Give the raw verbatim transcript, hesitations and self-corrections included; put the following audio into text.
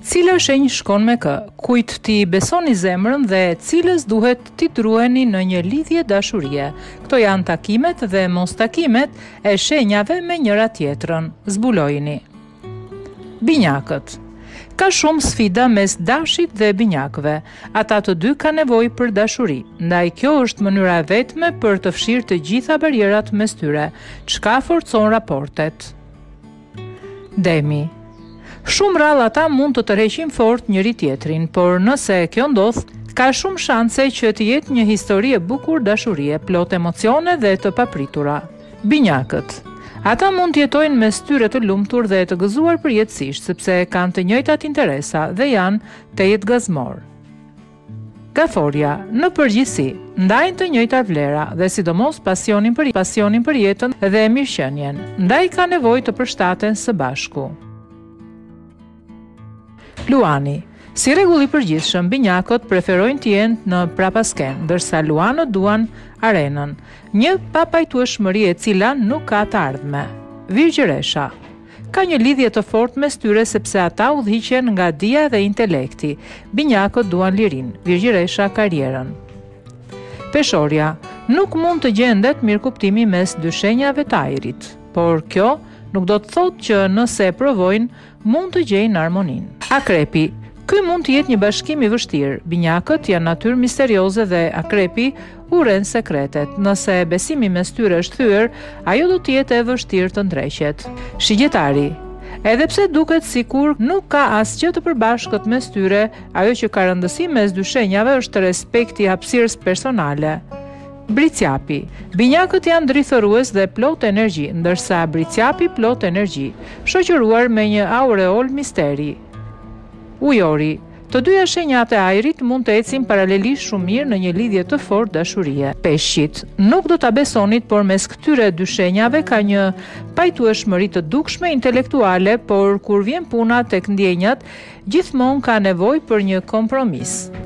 Cila shenjë shkon me kë? Kujt ti besoni zemrën dhe cilës duhet t'i druheni në një lidhje dashurie? Këto janë takimet dhe mos takimet e shenjave me njëra tjetrën. Zbulojini. Binjakët. Ka shumë sfida mes dashit dhe binjakëve. Ata të dy kanë nevojë për dashuri, ndaj kjo është mënyra e vetme për të fshirë të gjitha barierat mes tyre, çka forcon raportet. Demi. Shumë rrallë ata mund të tërheqin fort njëri tjetrin, por nëse kjo ndodh, ka shumë shanse që të jetë një histori e bukur dashurie, plot emocione dhe të papritura. Binjakët. Ata mund të jetojnë mes tyre të lumtur dhe të gëzuar përjetësisht, sepse kanë të njëjtat interesa dhe janë të jetë gazmor. Gaforja, në përgjithësi, ndajnë të njëjtat vlera dhe sidomos pasionin për, pasionin për jetën dhe mirëqenien, ndaj ka nevojë të përshtaten së bashku. Luani. Si rregull i përgjithshëm, binjakët preferojnë të jenë në prapasken, ndërsa luanët duan arenën, një papajtueshmëri e cila nuk ka të ardhme. Virgjëresha. Ka një lidhje të fortë mes tyre sepse ata udhëhiqen nga dija dhe intelekti. Binjakët duan lirinë, Virgjëresha karrierën. Peshorja. Nuk mund të gjendet mirëkuptimi mes dy shenjave të ajrit, por kjo nuk do të thotë që nëse e provojnë, mund të gjejnë armoninë. Akrepi. Ky mund të jetë një bashkim i vështirë. Binjakët janë natyrë misterioze dhe akrepi uren sekretet. Nëse besimi mes tyre është thyer, ajo do të jetë e vështirë të ndreqet. Shigjetari. Edhe pse duket sikur nuk ka asgjë të përbashkët mes tyre, ajo që ka rëndësi mes dy shenjave është respekti i hapësirës personale. Bricjapi. Binjakët janë drithërues dhe plot energji, ndërsa bricjapi plot energji, shoqëruar me një aureol misteri. Ujori. Të dyja shenjat e ajrit mund të ecin paralelisht shumë mirë në një lidhje të fortë dashurie. Peshqit. Nuk do ta besonit, por mes këtyre dy shenjave ka një pajtueshmëri të dukshme intelektuale, por kur vjen puna tek ndjenjat, gjithmonë ka nevojë për një kompromis.